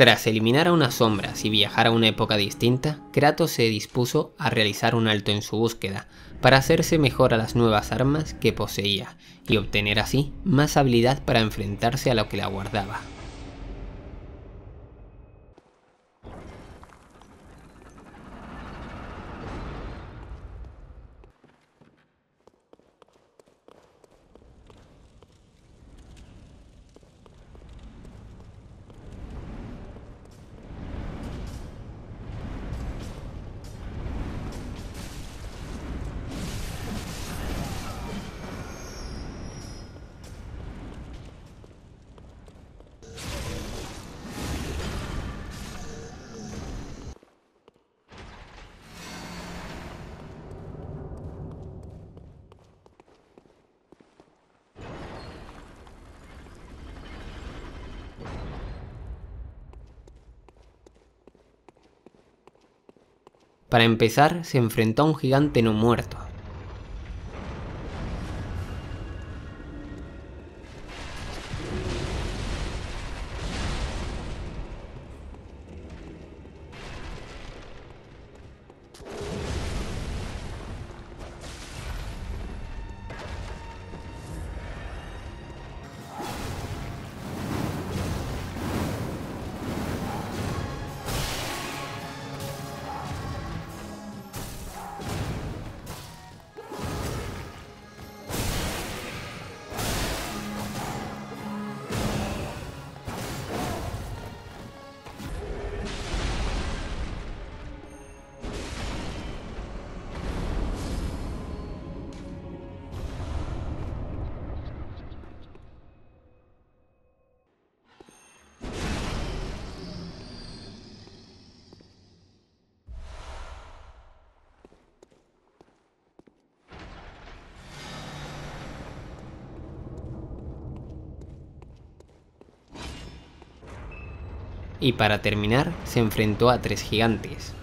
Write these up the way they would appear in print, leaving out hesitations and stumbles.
Tras eliminar a unas sombras y viajar a una época distinta, Kratos se dispuso a realizar un alto en su búsqueda, para hacerse mejor a las nuevas armas que poseía, y obtener así más habilidad para enfrentarse a lo que le aguardaba. Para empezar, se enfrentó a un gigante no muerto. Y para terminar, se enfrentó a 3 gigantes.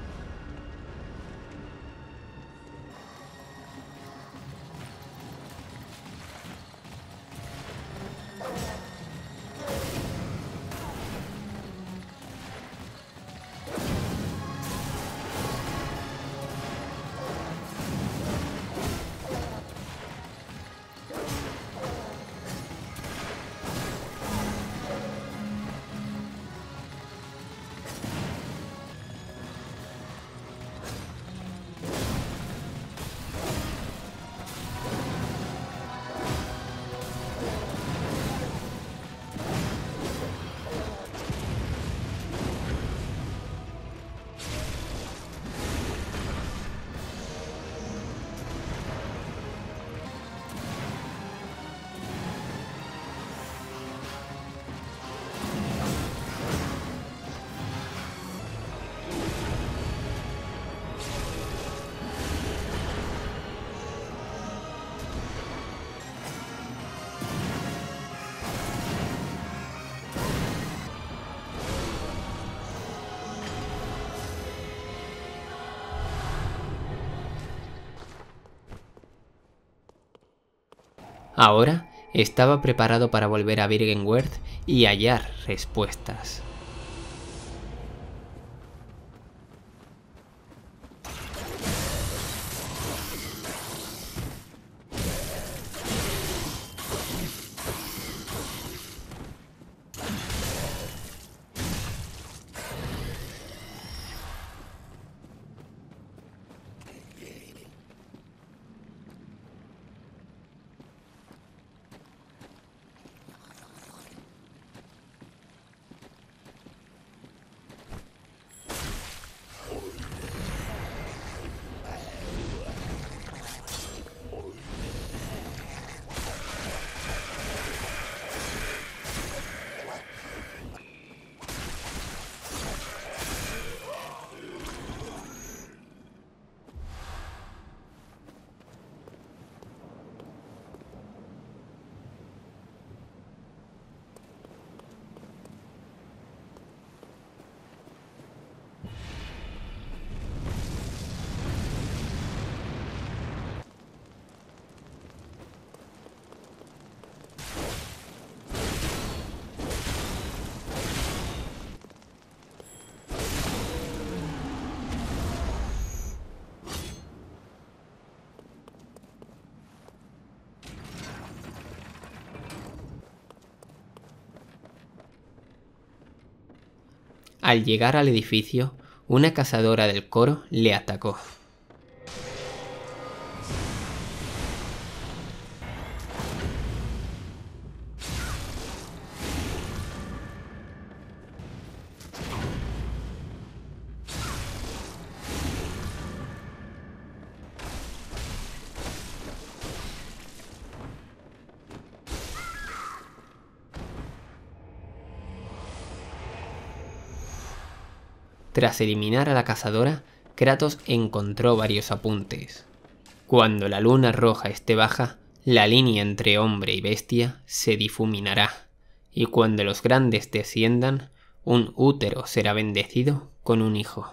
Ahora estaba preparado para volver a Byrgenwerth y hallar respuestas. Al llegar al edificio, una cazadora del coro le atacó. Tras eliminar a la cazadora, Kratos encontró varios apuntes. Cuando la luna roja esté baja, la línea entre hombre y bestia se difuminará, y cuando los grandes desciendan, un útero será bendecido con un hijo.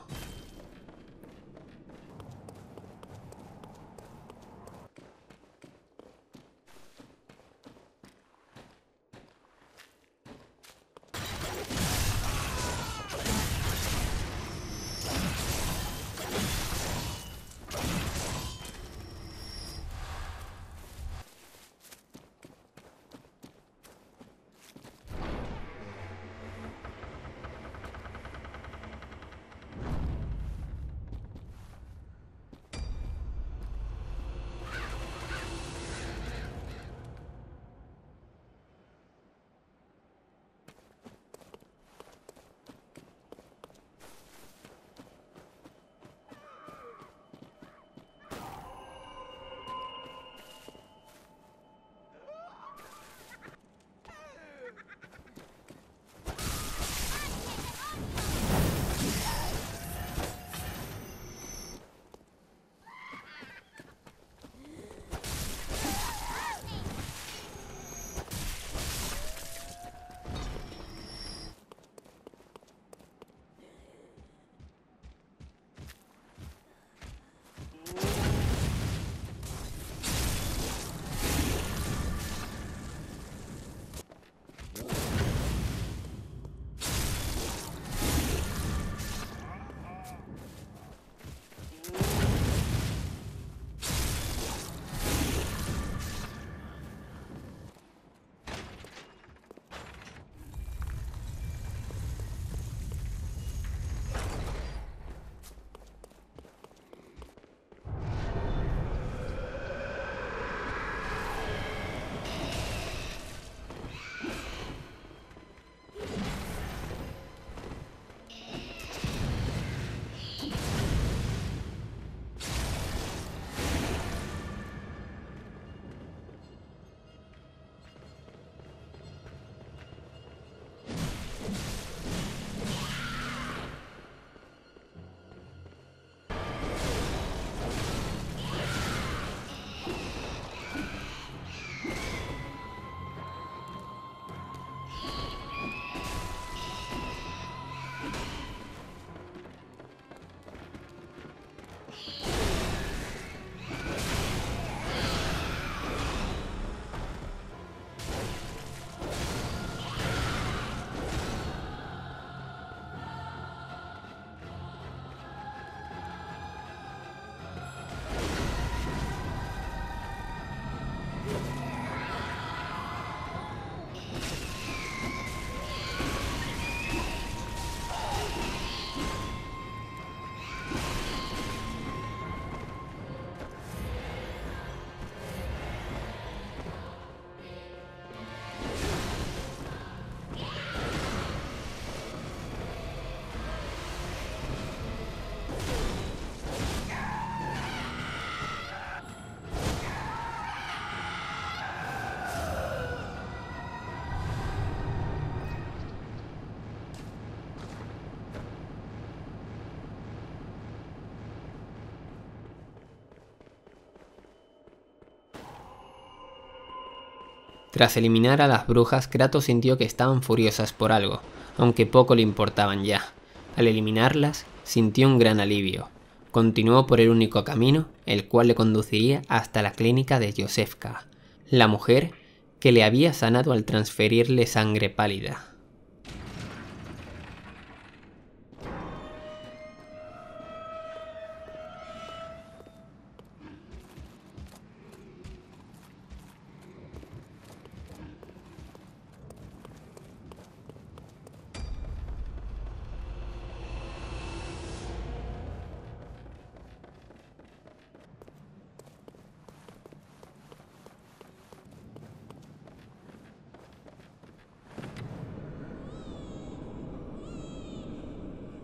Tras eliminar a las brujas, Kratos sintió que estaban furiosas por algo, aunque poco le importaban ya. Al eliminarlas, sintió un gran alivio. Continuó por el único camino, el cual le conduciría hasta la clínica de Josefka, la mujer que le había sanado al transferirle sangre pálida.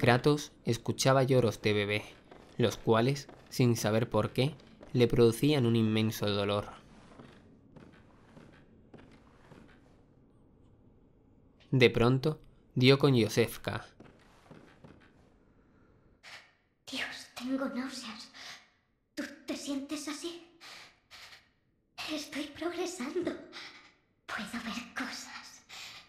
Kratos escuchaba lloros de bebé, los cuales, sin saber por qué, le producían un inmenso dolor. De pronto, dio con Josefka. Dios, tengo náuseas. ¿Tú te sientes así? Estoy progresando. Puedo ver cosas.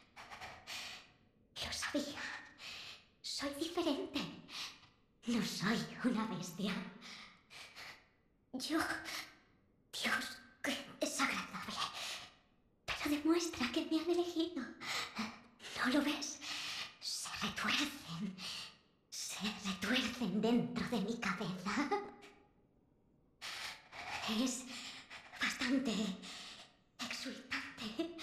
Lo sabía. Soy diferente. No soy una bestia. Dios, qué desagradable. Pero demuestra que me han elegido. ¿No lo ves? Se retuercen dentro de mi cabeza. Es bastante exultante.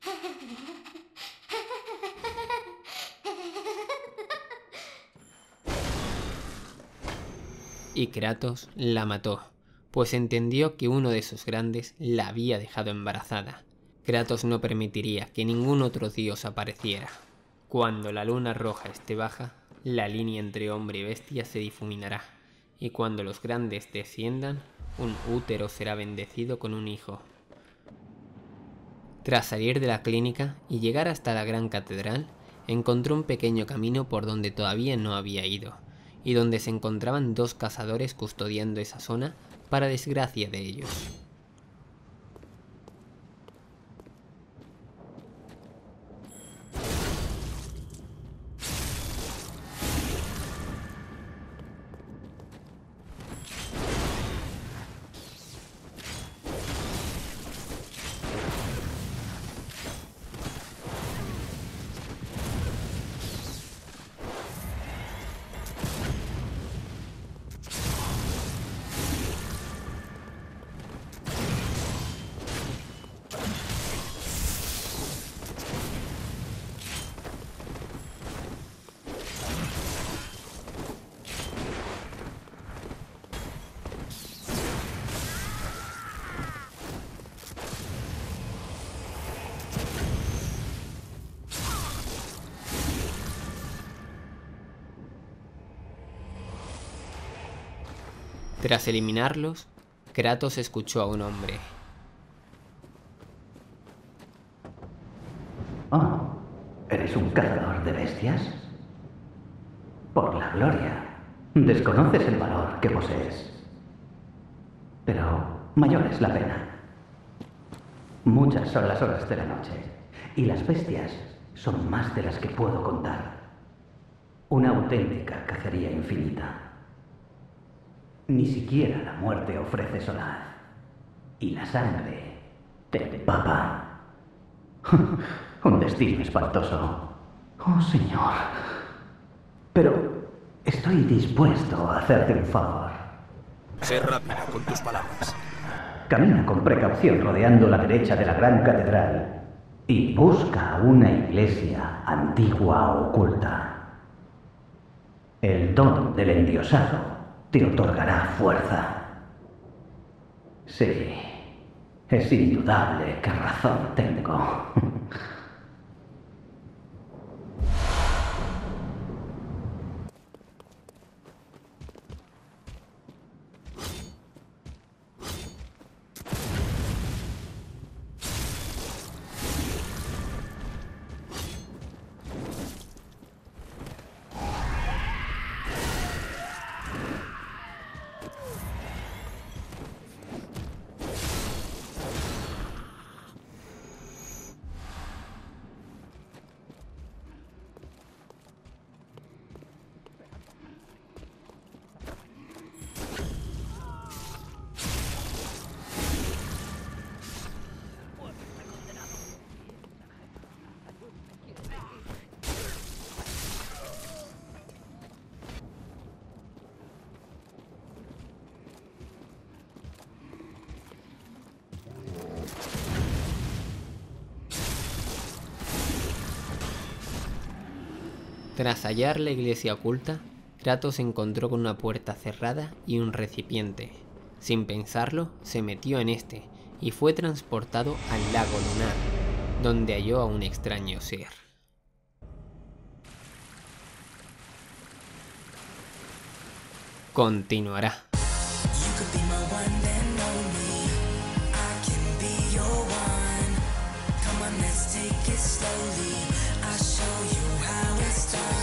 Y Kratos la mató, pues entendió que uno de esos grandes la había dejado embarazada. Kratos no permitiría que ningún otro dios apareciera. Cuando la luna roja esté baja, la línea entre hombre y bestia se difuminará, y cuando los grandes desciendan, un útero será bendecido con un hijo. Tras salir de la clínica y llegar hasta la gran catedral, encontró un pequeño camino por donde todavía no había ido, y donde se encontraban dos cazadores custodiando esa zona para desgracia de ellos. Tras eliminarlos, Kratos escuchó a un hombre. Oh, ¿eres un cazador de bestias? Por la gloria, desconoces el valor que posees. Pero mayor es la pena. Muchas son las horas de la noche, y las bestias son más de las que puedo contar. Una auténtica cacería infinita. Ni siquiera la muerte ofrece solaz, y la sangre te empapa. Un destino espantoso. Oh, señor. Pero estoy dispuesto a hacerte un favor. Sé rápido con tus palabras. Camina con precaución rodeando la derecha de la gran catedral y busca una iglesia antigua oculta. El don del endiosado te otorgará fuerza. Sí, es indudable que razón tengo. Tras hallar la iglesia oculta, Kratos se encontró con una puerta cerrada y un recipiente. Sin pensarlo, se metió en este y fue transportado al lago lunar, donde halló a un extraño ser. continuará. Come on, let's take it slowly. I'll show you how it's done.